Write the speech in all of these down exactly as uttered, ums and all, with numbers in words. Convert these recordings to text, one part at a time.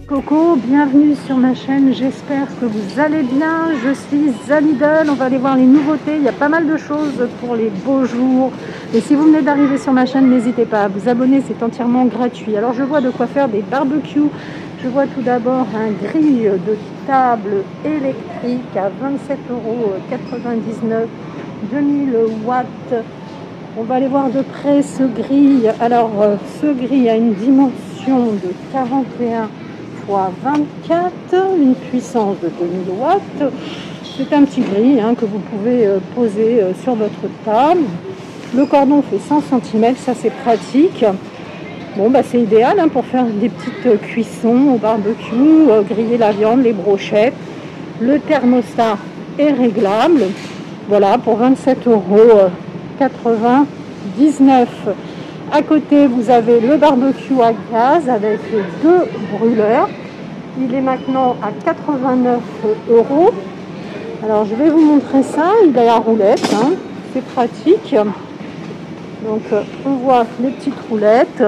Coco, bienvenue sur ma chaîne, j'espère que vous allez bien. Je suis à Lidl, on va aller voir les nouveautés, il y a pas mal de choses pour les beaux jours. Et si vous venez d'arriver sur ma chaîne, n'hésitez pas à vous abonner, c'est entièrement gratuit. Alors je vois de quoi faire des barbecues. Je vois tout d'abord un grill de table électrique à vingt-sept euros quatre-vingt-dix-neuf, deux mille watts. On va aller voir de près ce grill. Alors ce grill a une dimension de quarante et un fois vingt-quatre, une puissance de deux mille watts. C'est un petit grill hein, que vous pouvez euh, poser euh, sur votre table. Le cordon fait cent centimètres, ça c'est pratique. Bon bah c'est idéal hein, pour faire des petites euh, cuissons au barbecue, euh, griller la viande, les brochettes. Le thermostat est réglable. Voilà pour vingt-sept euros quatre-vingt-dix-neuf. À côté, vous avez le barbecue à gaz avec deux brûleurs. Il est maintenant à quatre-vingt-neuf euros. Alors, je vais vous montrer ça. Il a la roulette, hein. C'est pratique. Donc, on voit les petites roulettes.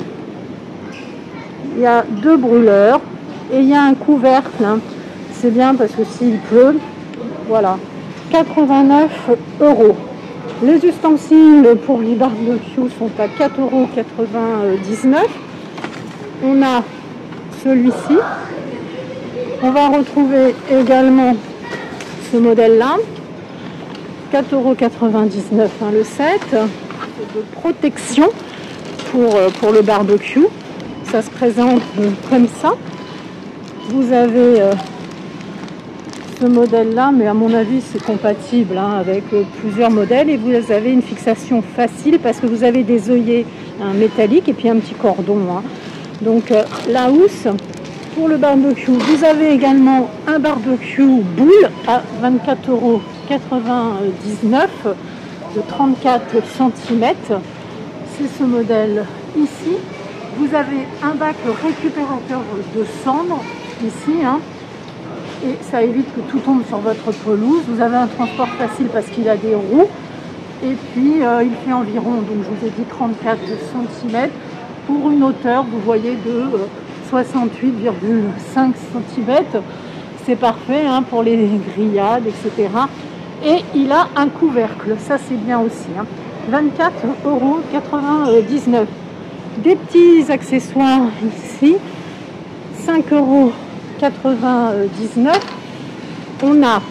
Il y a deux brûleurs et il y a un couvercle. Hein. C'est bien parce que s'il pleut, voilà, quatre-vingt-neuf euros. Les ustensiles pour les barbecues sont à quatre euros quatre-vingt-dix-neuf. On a celui-ci. On va retrouver également ce modèle-là. quatre euros quatre-vingt-dix-neuf hein, le set. De protection pour, pour le barbecue. Ça se présente comme ça. Vous avez... Euh, ce modèle là, mais à mon avis c'est compatible hein, avec euh, plusieurs modèles et vous avez une fixation facile parce que vous avez des œillets hein, métalliques et puis un petit cordon hein. Donc euh, la housse pour le barbecue. Vous avez également un barbecue boule à vingt-quatre euros quatre-vingt-dix-neuf de trente-quatre centimètres. C'est ce modèle ici. Vous avez un bac récupérateur de cendres ici hein. Et ça évite que tout tombe sur votre pelouse. Vous avez un transport facile parce qu'il a des roues. Et puis euh, il fait environ, donc je vous ai dit trente-quatre centimètres pour une hauteur, vous voyez, de euh, soixante-huit virgule cinq centimètres. C'est parfait hein, pour les grillades, et cetera. Et il a un couvercle, ça c'est bien aussi. Hein. vingt-quatre euros quatre-vingt-dix-neuf. Des petits accessoires ici, cinq euros quatre-vingt-dix-neuf. On a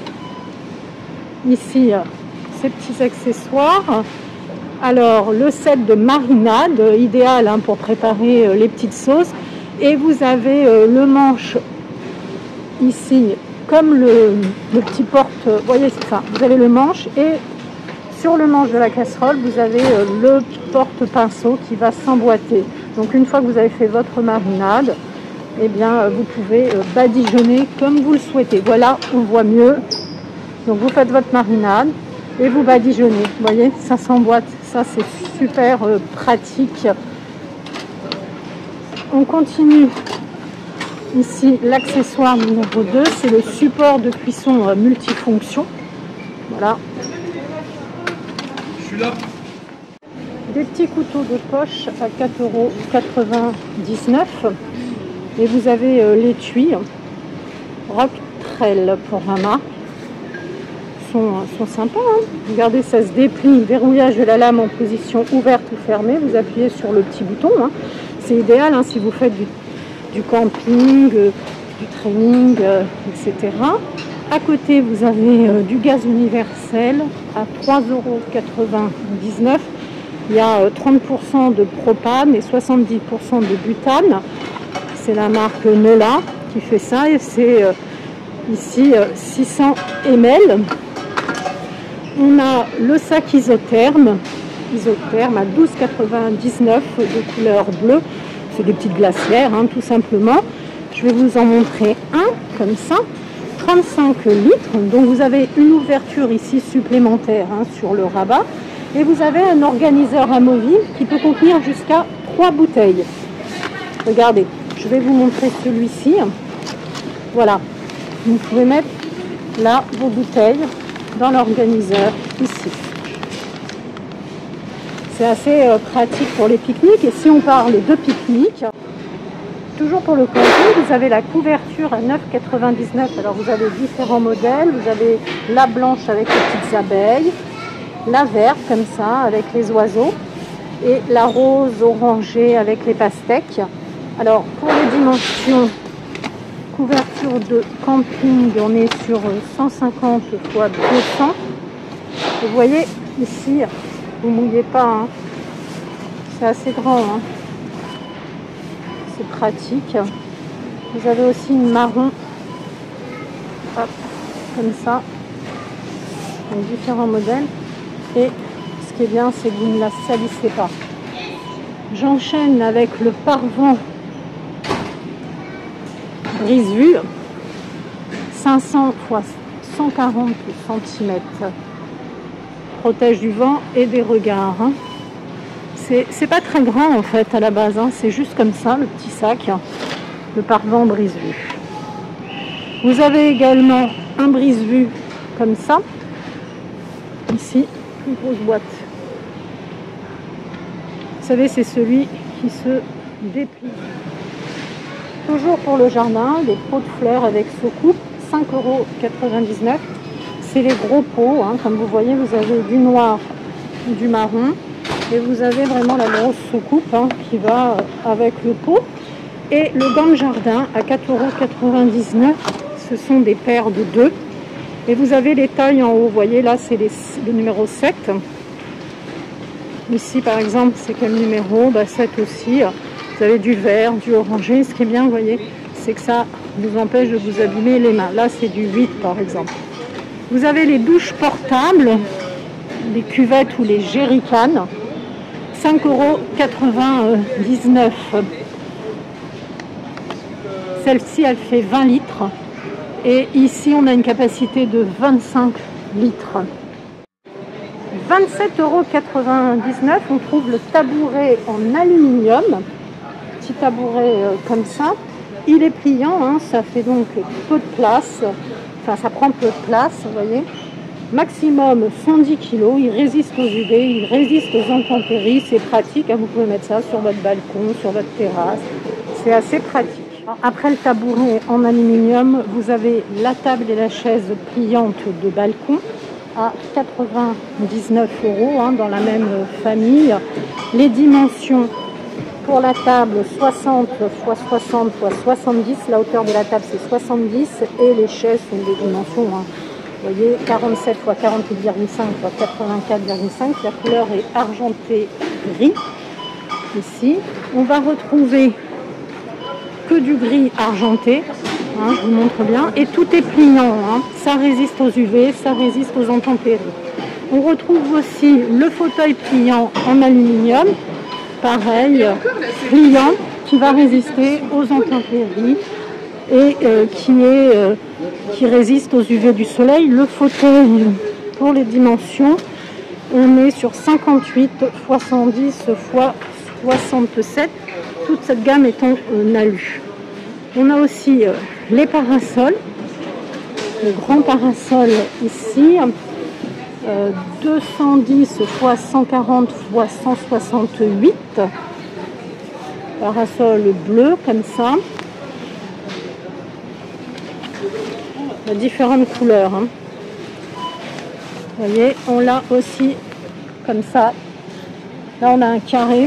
ici euh, ces petits accessoires. Alors le set de marinade euh, idéal hein, pour préparer euh, les petites sauces. Et vous avez euh, le manche ici comme le, le petit porte. Vous voyez c'est ça. Vous avez le manche et sur le manche de la casserole vous avez euh, le porte-pinceau qui va s'emboîter. Donc une fois que vous avez fait votre marinade, eh bien, vous pouvez badigeonner comme vous le souhaitez. Voilà, on voit mieux. Donc, vous faites votre marinade et vous badigeonnez. Vous voyez, ça s'emboîte. Ça, c'est super euh, pratique. On continue. Ici, l'accessoire numéro deux, c'est le support de cuisson euh, multifonction. Voilà. Je suis là. Des petits couteaux de poche à quatre euros quatre-vingt-dix-neuf. Et vous avez euh, l'étui Rock Trail pour Rama. Ils sont, sont sympas. Hein. Regardez, ça se déplie. Verrouillage de la lame en position ouverte ou fermée. Vous appuyez sur le petit bouton. Hein. C'est idéal hein, si vous faites du, du camping, euh, du training, euh, et cetera. À côté, vous avez euh, du gaz universel à trois euros quatre-vingt-dix-neuf. Il y a euh, trente pour cent de propane et soixante-dix pour cent de butane. C'est la marque Nola qui fait ça et c'est euh, ici euh, six cents millilitres. On a le sac isotherme, isotherme à douze euros quatre-vingt-dix-neuf de couleur bleue. C'est des petites glacières hein, tout simplement. Je vais vous en montrer un comme ça, trente-cinq litres. Donc vous avez une ouverture ici supplémentaire hein, sur le rabat et vous avez un organiseur amovible qui peut contenir jusqu'à trois bouteilles. Regardez. Je vais vous montrer celui-ci. Voilà. Vous pouvez mettre là vos bouteilles dans l'organiseur ici. C'est assez euh, pratique pour les pique-niques. Et si on parle de pique-nique, Toujours pour le camping, vous avez la couverture à neuf euros quatre-vingt-dix-neuf. Alors vous avez différents modèles. Vous avez la blanche avec les petites abeilles, la verte comme ça avec les oiseaux et la rose orangée avec les pastèques. Alors pour les dimensions, couverture de camping, on est sur cent cinquante fois deux cents. Vous voyez ici, vous ne mouillez pas, hein. C'est assez grand, hein. C'est pratique. Vous avez aussi une marron, hop, comme ça, avec différents modèles. Et ce qui est bien, c'est que vous ne la salissez pas. J'enchaîne avec le pare-vent brise-vue, cinq cents fois cent quarante centimètres. Protège du vent et des regards, hein. C'est pas très grand en fait à la base, hein. C'est juste comme ça, le petit sac, le pare-vent brise-vue. Vous avez également un brise-vue comme ça, ici, une grosse boîte. Vous savez, c'est celui qui se déplie. Toujours pour le jardin, des pots de fleurs avec soucoupe, cinq euros quatre-vingt-dix-neuf. C'est les gros pots, hein. Comme vous voyez, vous avez du noir, du marron. Et vous avez vraiment la grosse soucoupe, hein, qui va avec le pot. Et le gant de jardin à quatre euros quatre-vingt-dix-neuf. Ce sont des paires de deux. Et vous avez les tailles en haut. Vous voyez, là, c'est le numéro sept. Ici, par exemple, c'est quel numéro? Bah, sept aussi. Vous avez du vert, du orangé. Ce qui est bien, vous voyez, c'est que ça vous empêche de vous abîmer les mains. Là, c'est du huit, par exemple. Vous avez les douches portables, les cuvettes ou les jerrycans. cinq euros quatre-vingt-dix-neuf. Celle-ci, elle fait vingt litres. Et ici, on a une capacité de vingt-cinq litres. vingt-sept euros quatre-vingt-dix-neuf. On trouve le tabouret en aluminium. Petit tabouret euh, comme ça. Il est pliant, hein, ça fait donc peu de place. Enfin, ça prend peu de place, vous voyez. Maximum cent dix kilos, il résiste aux U V, il résiste aux intempéries, c'est pratique, hein, vous pouvez mettre ça sur votre balcon, sur votre terrasse, c'est assez pratique. Après le tabouret en aluminium, vous avez la table et la chaise pliante de balcon à quatre-vingt-dix-neuf euros, hein, dans la même famille. Les dimensions pour la table, soixante fois soixante fois soixante-dix, la hauteur de la table c'est soixante-dix et les chaises sont des dimensions, hein. Vous voyez, quarante-sept fois quarante-huit virgule cinq fois quatre-vingt-quatre virgule cinq. La couleur est argenté gris. Ici, on va retrouver que du gris argenté. Hein, je vous montre bien. Et tout est pliant. Hein. Ça résiste aux U V, ça résiste aux intempéries. On retrouve aussi le fauteuil pliant en aluminium. Pareil, pliant, qui va résister aux intempéries et euh, qui, est, euh, qui résiste aux U V du soleil. Le fauteuil, pour les dimensions, on est sur cinquante-huit fois cent dix fois soixante-sept, toute cette gamme étant euh, alu. On a aussi euh, les parasols, le grand parasol ici, euh, deux cent dix fois cent quarante fois cent soixante-huit, parasol bleu comme ça. Il y a différentes couleurs, hein. Vous voyez, on l'a aussi comme ça. Là, on a un carré,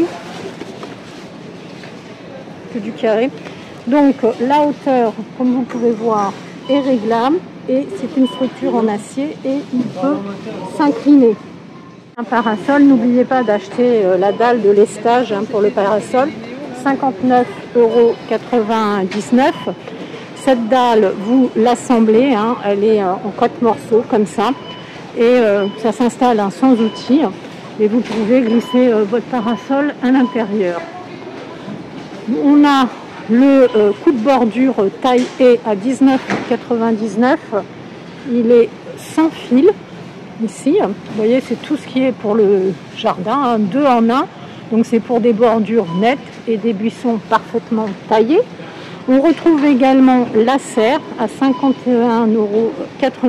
que du carré. Donc, la hauteur, comme vous pouvez voir, est réglable et c'est une structure en acier et il peut s'incliner. Un parasol, n'oubliez pas d'acheter la dalle de lestage, hein, pour le parasol, cinquante-neuf euros quatre-vingt-dix-neuf. Cette dalle, vous l'assemblez, hein, elle est en quatre morceaux comme ça, et euh, ça s'installe, hein, sans outil, et vous pouvez glisser euh, votre parasol à l'intérieur. On a le euh, coup de bordure taille E à dix-neuf euros quatre-vingt-dix-neuf. Il est sans fil ici. Vous voyez, c'est tout ce qui est pour le jardin, hein, deux en un. Donc c'est pour des bordures nettes et des buissons parfaitement taillés. On retrouve également la serre à cinquante et un euros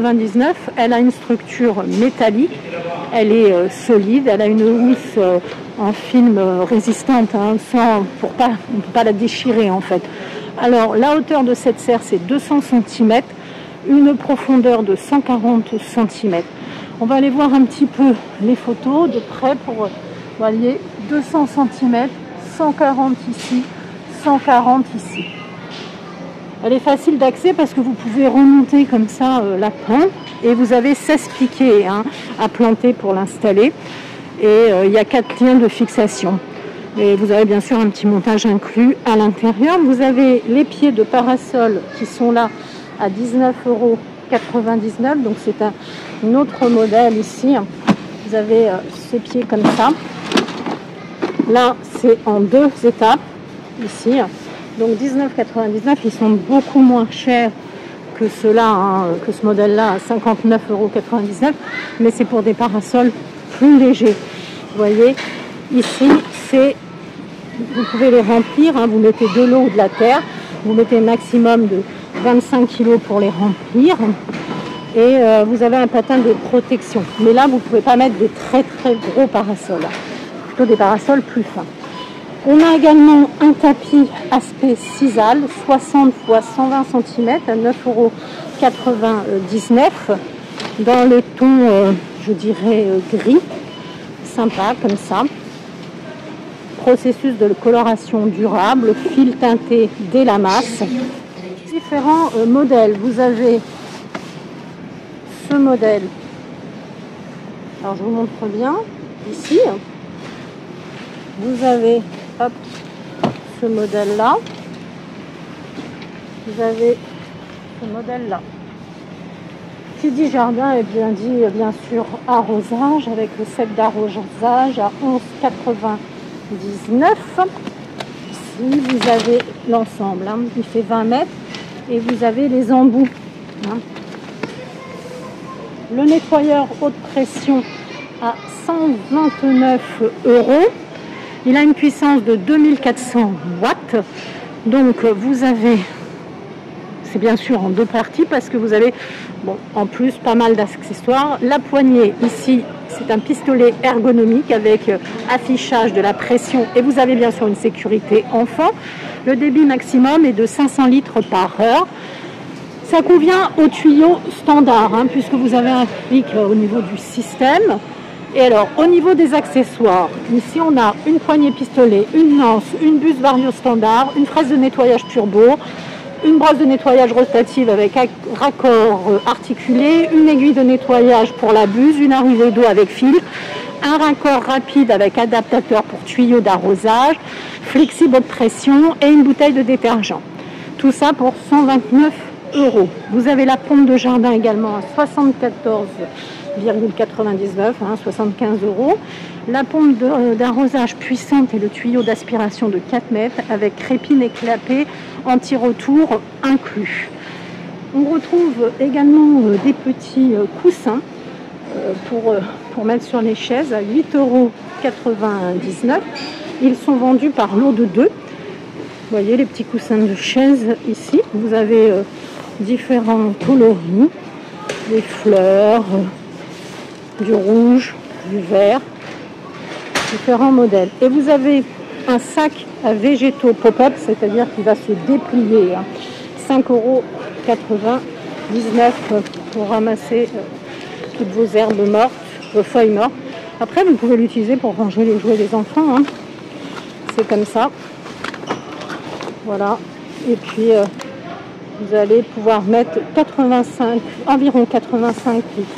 quatre-vingt-dix-neuf. Elle a une structure métallique, elle est euh, solide, elle a une housse euh, en film résistante, hein, sans, pour pas, on ne peut pas la déchirer en fait. Alors la hauteur de cette serre c'est deux cents centimètres, une profondeur de cent quarante centimètres. On va aller voir un petit peu les photos de près pour voyez deux cents centimètres, cent quarante ici, cent quarante ici. Elle est facile d'accès parce que vous pouvez remonter comme ça euh, la pente et vous avez seize piquets hein, à planter pour l'installer et euh, il y a quatre liens de fixation. Et vous avez bien sûr un petit montage inclus à l'intérieur. Vous avez les pieds de parasol qui sont là à dix-neuf euros quatre-vingt-dix-neuf, donc c'est un, un autre modèle ici. Vous avez euh, ces pieds comme ça. Là, c'est en deux étapes ici. Donc dix-neuf euros quatre-vingt-dix-neuf, ils sont beaucoup moins chers que ceux-là, hein, que ce modèle-là à cinquante-neuf euros quatre-vingt-dix-neuf, mais c'est pour des parasols plus légers. Vous voyez, ici, c'est, vous pouvez les remplir, hein, vous mettez de l'eau ou de la terre, vous mettez un maximum de vingt-cinq kilos pour les remplir, et euh, vous avez un patin de protection. Mais là, vous ne pouvez pas mettre des très très gros parasols, plutôt des parasols plus fins. On a également un tapis aspect Sisal, soixante fois cent vingt centimètres à neuf euros quatre-vingt-dix-neuf, dans le ton, euh, je dirais, euh, gris, sympa comme ça. Processus de coloration durable, fil teinté dès la masse. Différents euh, modèles. Vous avez ce modèle. Alors je vous montre bien ici. Vous avez hop, ce modèle-là. Vous avez ce modèle-là. Qui dit jardin et bien dit bien sûr arrosage avec le set d'arrosage à onze euros quatre-vingt-dix-neuf. Ici vous avez l'ensemble, hein, il fait vingt mètres et vous avez les embouts. Hein. Le nettoyeur haute pression à cent vingt-neuf euros. Il a une puissance de deux mille quatre cents watts. Donc vous avez, c'est bien sûr en deux parties parce que vous avez bon, en plus pas mal d'accessoires. La poignée ici, c'est un pistolet ergonomique avec affichage de la pression et vous avez bien sûr une sécurité enfant. Le débit maximum est de cinq cents litres par heure. Ça convient au tuyau standard hein, puisque vous avez un clic au niveau du système. Et alors, au niveau des accessoires, ici on a une poignée pistolet, une lance, une buse vario standard, une fraise de nettoyage turbo, une brosse de nettoyage rotative avec raccord articulé, une aiguille de nettoyage pour la buse, une arrivée d'eau avec fil, un raccord rapide avec adaptateur pour tuyau d'arrosage, flexible haute pression et une bouteille de détergent. Tout ça pour cent vingt-neuf euros. Vous avez la pompe de jardin également à soixante-quatorze virgule quatre-vingt-dix-neuf, hein, soixante-quinze euros. La pompe d'arrosage puissante et le tuyau d'aspiration de quatre mètres avec crépine et clapet anti-retour inclus. On retrouve également euh, des petits euh, coussins euh, pour, euh, pour mettre sur les chaises à huit euros quatre-vingt-dix-neuf. Ils sont vendus par lot de deux. Vous voyez les petits coussins de chaise ici. Vous avez euh, différents coloris, des fleurs, euh, du rouge, du vert, différents modèles. Et vous avez un sac à végétaux pop-up, c'est-à-dire qu'il va se déplier. Hein. cinq euros quatre-vingt-dix-neuf pour ramasser euh, toutes vos herbes mortes, vos feuilles mortes. Après, vous pouvez l'utiliser pour ranger les jouets des enfants. Hein. C'est comme ça. Voilà. Et puis, euh, vous allez pouvoir mettre quatre-vingt-cinq, environ quatre-vingt-cinq litres.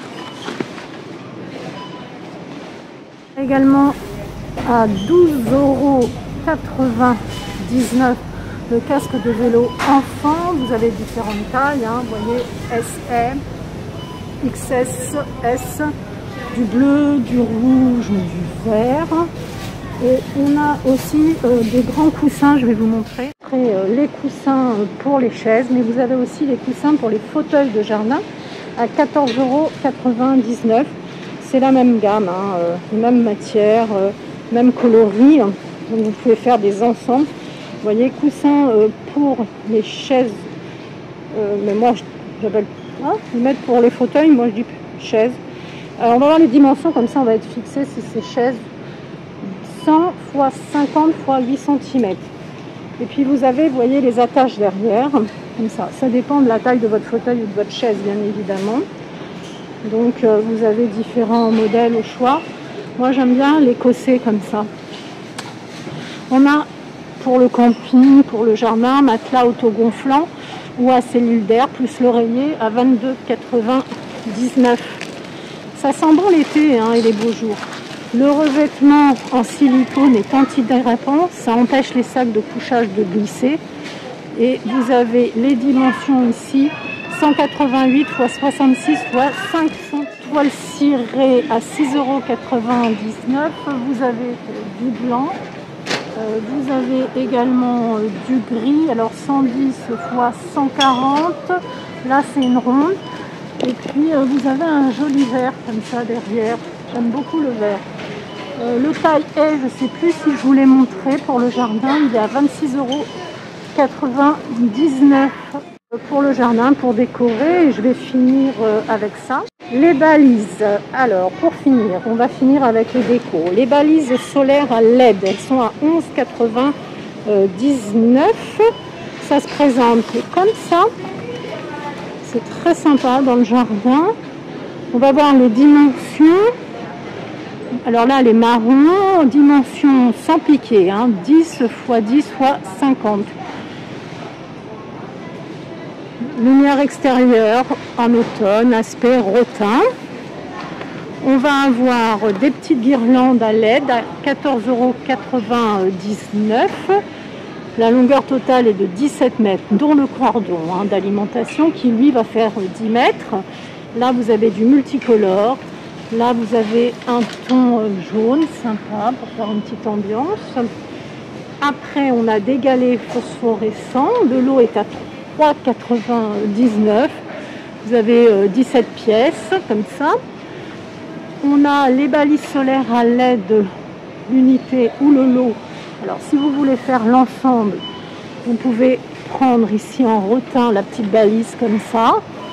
Également à douze euros quatre-vingt-dix-neuf le casque de vélo enfant. Vous avez différentes tailles, hein, vous voyez S M, X S, S, du bleu, du rouge, du vert. Et on a aussi euh, des grands coussins, je vais vous montrer. Après, euh, les coussins pour les chaises, mais vous avez aussi les coussins pour les fauteuils de jardin à quatorze euros quatre-vingt-dix-neuf. C'est la même gamme, hein, euh, même matière, euh, même coloris. Donc vous pouvez faire des ensembles. Vous voyez, coussins euh, pour les chaises, euh, mais moi j'appelle hein, mettre pour les fauteuils, moi je dis chaises. Alors on va voir les dimensions, comme ça on va être fixé si c'est chaise. cent fois cinquante fois huit centimètres. Et puis vous avez, vous voyez, les attaches derrière, comme ça. Ça dépend de la taille de votre fauteuil ou de votre chaise, bien évidemment. Donc euh, vous avez différents modèles au choix. Moi j'aime bien l'écossais comme ça. On a pour le camping, pour le jardin, matelas autogonflant ou à cellule d'air plus l'oreiller à vingt-deux quatre-vingt-dix-neuf. Ça sent bon l'été hein, et les beaux jours. Le revêtement en silicone est antidérapant, ça empêche les sacs de couchage de glisser. Et vous avez les dimensions ici, cent quatre-vingt-huit fois soixante-six fois cinq cents. Toile cirée à six euros quatre-vingt-dix-neuf. Vous avez du blanc, euh, vous avez également euh, du gris, alors cent dix fois cent quarante. Là c'est une ronde. Et puis euh, vous avez un joli vert comme ça derrière. J'aime beaucoup le vert. Euh, le taille est, je ne sais plus si je vous l'ai montré pour le jardin, il est à vingt-six euros quatre-vingt-dix-neuf pour le jardin, pour décorer. Et je vais finir euh, avec ça. Les balises. Alors pour finir, on va finir avec les décos. Les balises solaires à L E D, elles sont à onze euros quatre-vingt-dix-neuf. Ça se présente comme ça. C'est très sympa dans le jardin. On va voir les dimensions. Alors là, les marrons, dimension sans piqué, hein, dix fois dix fois cinquante. Lumière extérieure en automne, aspect rotin. On va avoir des petites guirlandes à L E D à quatorze euros quatre-vingt-dix-neuf. La longueur totale est de dix-sept mètres, dont le cordon hein, d'alimentation qui lui va faire dix mètres. Là, vous avez du multicolore. Là, vous avez un ton jaune, sympa, pour faire une petite ambiance. Après, on a des galets phosphorescents. De l'eau est à trois euros quatre-vingt-dix-neuf. Vous avez dix-sept pièces, comme ça. On a les balises solaires à L E D, l'unité ou le lot. Alors, si vous voulez faire l'ensemble, vous pouvez prendre ici en rotin la petite balise comme ça.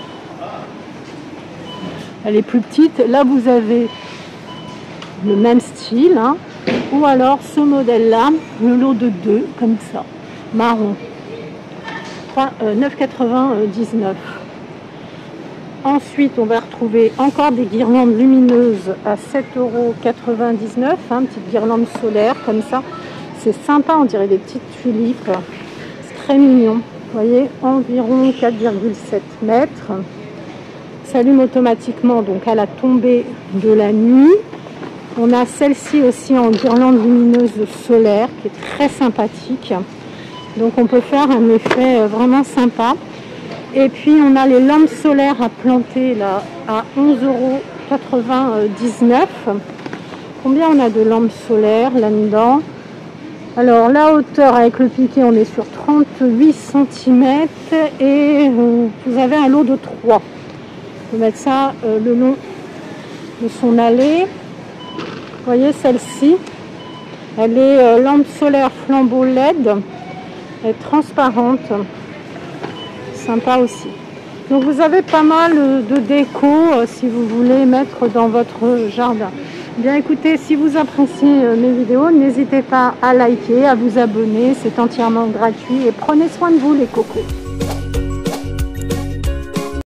Elle est plus petite. Là, vous avez le même style. Hein. Ou alors ce modèle-là, le lot de deux, comme ça, marron. neuf euros quatre-vingt-dix-neuf. Ensuite, on va retrouver encore des guirlandes lumineuses à sept euros quatre-vingt-dix-neuf. Hein, petite guirlande solaire, comme ça. C'est sympa, on dirait des petites tulipes. C'est très mignon. Vous voyez, environ quatre virgule sept mètres. S'allume automatiquement donc à la tombée de la nuit. On a celle-ci aussi en guirlande lumineuse solaire qui est très sympathique. Donc on peut faire un effet vraiment sympa. Et puis on a les lampes solaires à planter là à onze euros quatre-vingt-dix-neuf. Combien on a de lampes solaires là-dedans? Alors la hauteur avec le piquet, on est sur trente-huit centimètres et euh, vous avez un lot de trois. On peut mettre ça euh, le long de son allée. Vous voyez celle-ci, elle est euh, lampe solaire flambeau L E D, elle est transparente, sympa aussi. Donc vous avez pas mal de déco euh, si vous voulez mettre dans votre jardin. Bien écoutez, si vous appréciez euh, mes vidéos, n'hésitez pas à liker, à vous abonner, c'est entièrement gratuit et prenez soin de vous les cocos.